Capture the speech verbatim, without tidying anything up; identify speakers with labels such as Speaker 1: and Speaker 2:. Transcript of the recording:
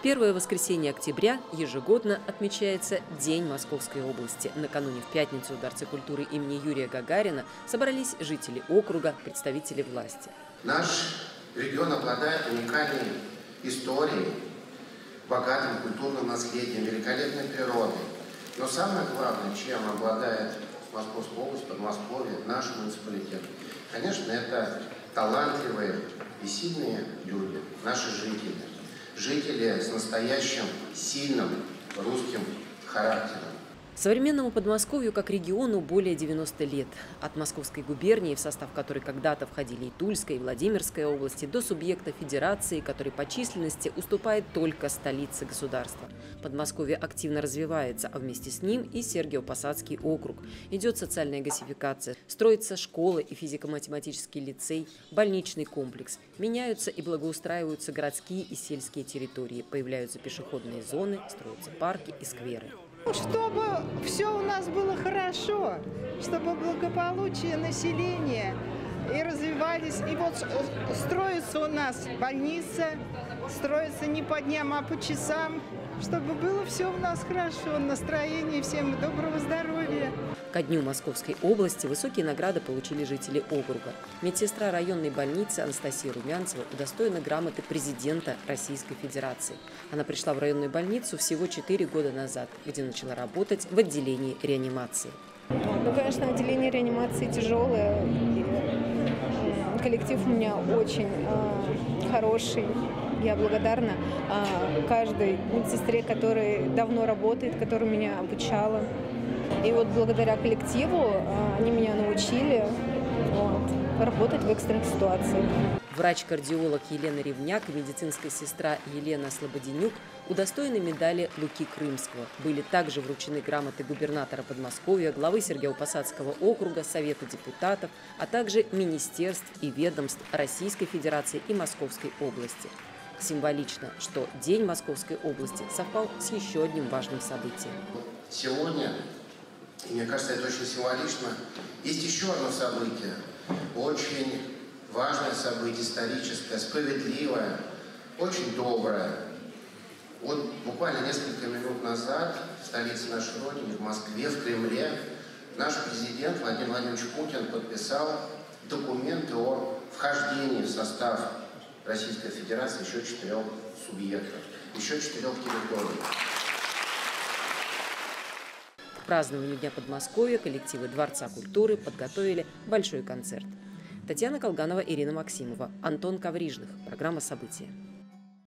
Speaker 1: Первое воскресенье октября ежегодно отмечается День Московской области. Накануне в пятницу в Дворце культуры имени Юрия Гагарина собрались жители округа, представители власти.
Speaker 2: Наш регион обладает уникальной историей, богатым культурным наследием, великолепной природой. Но самое главное, чем обладает Московская область, Подмосковье, наш муниципалитет, конечно, это талантливые и сильные люди, наши жители. Жители с настоящим сильным русским характером.
Speaker 1: Современному Подмосковью как региону более девяноста лет. От Московской губернии, в состав которой когда-то входили и Тульская, и Владимирская области, до субъекта федерации, который по численности уступает только столице государства. Подмосковье активно развивается, а вместе с ним и Сергиево-Посадский округ. Идет социальная газификация, строятся школы и физико-математический лицей, больничный комплекс. Меняются и благоустраиваются городские и сельские территории, появляются пешеходные зоны, строятся парки и скверы.
Speaker 3: Чтобы все у нас было хорошо, чтобы благополучие населения и развивались. И вот строится у нас больница, строится не по дням, а по часам, чтобы было все у нас хорошо, настроение, всем доброго здоровья.
Speaker 1: Ко дню Московской области высокие награды получили жители округа. Медсестра районной больницы Анастасия Румянцева удостоена грамоты президента Российской Федерации. Она пришла в районную больницу всего четыре года назад, где начала работать в отделении реанимации.
Speaker 4: Ну, конечно, отделение реанимации тяжелое. Коллектив у меня очень э, хороший. Я благодарна э, каждой медсестре, которая давно работает, которая меня обучала. И вот благодаря коллективу э, они меня научили вот, работать в экстренных ситуациях.
Speaker 1: Врач-кардиолог Елена Ревняк и медицинская сестра Елена Слободенюк удостоены медали Луки Крымского. Были также вручены грамоты губернатора Подмосковья, главы Сергиево-Посадского округа, Совета депутатов, а также министерств и ведомств Российской Федерации и Московской области. Символично, что День Московской области совпал с еще одним важным событием.
Speaker 2: Сегодня, и мне кажется, это очень символично, есть еще одно событие, очень важное событие, историческое, справедливое, очень доброе. Вот буквально несколько минут назад в столице нашей Родины, в Москве, в Кремле, наш президент Владимир Владимирович Путин подписал документы о вхождении в состав Российской Федерации еще четырех субъектов, еще четырех территорий.
Speaker 1: К празднованию Дня Подмосковья коллективы Дворца культуры подготовили большой концерт. Татьяна Колганова, Ирина Максимова, Антон Коврижных. Программа «События».